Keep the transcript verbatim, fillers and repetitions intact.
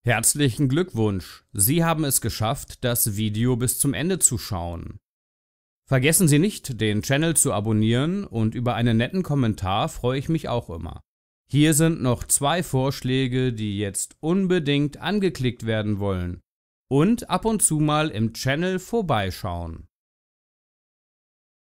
Herzlichen Glückwunsch! Sie haben es geschafft, das Video bis zum Ende zu schauen. Vergessen Sie nicht, den Channel zu abonnieren, und über einen netten Kommentar freue ich mich auch immer. Hier sind noch zwei Vorschläge, die jetzt unbedingt angeklickt werden wollen. Und ab und zu mal im Channel vorbeischauen.